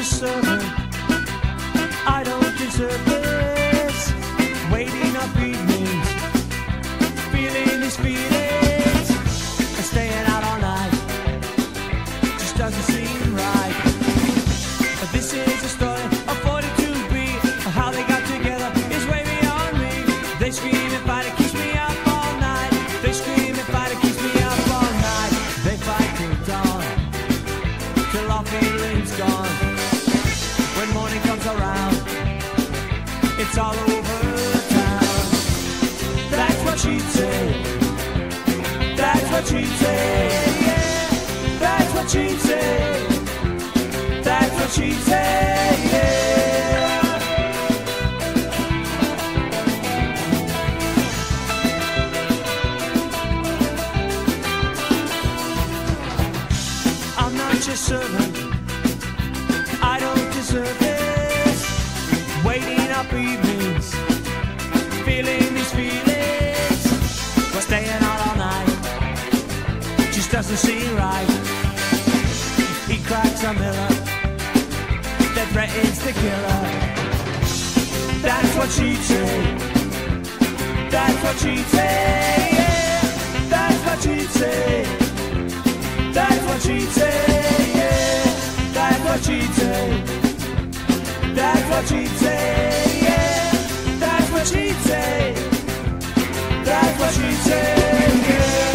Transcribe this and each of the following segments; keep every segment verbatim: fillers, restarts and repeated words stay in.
a servant, I don't deserve this. Waiting up evenings, feeling these feelings, and staying out all night just doesn't seem right. But this is a story of forty-two B, how they got together is way beyond me. They scream and fight, it keeps me up all night. They scream and fight, it keeps me up all night. They fight till dawn, till our feeling's gone. When morning comes around, it's all over town. That's what she'd say. That's what she'd say. Yeah. That's what she'd say. That's what she'd say. Yeah. I'm not your servant, I don't deserve this. Waiting up evenings, feeling these feelings. We're staying out all night, just doesn't seem right. He cracks a Miller that threatens to kill her. That's what she'd say. That's what she'd say. Yeah. That's what she'd say. That's what she'd say. Yeah. That's what she'd say. That's what she'd say, yeah. That's what she'd say. That's what she'd say, yeah.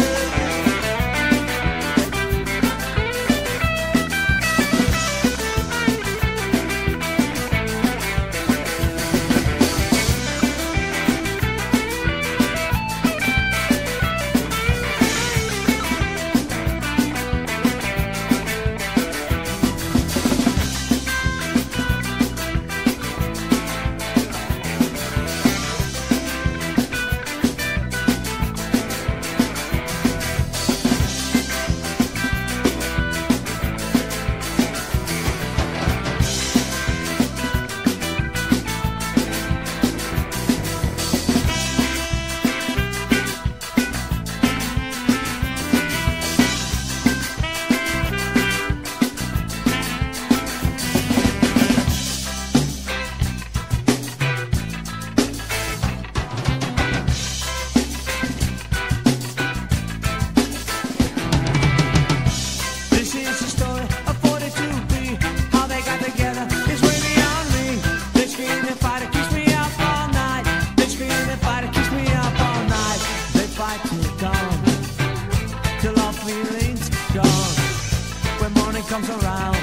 Till our feelings gone. When morning comes around,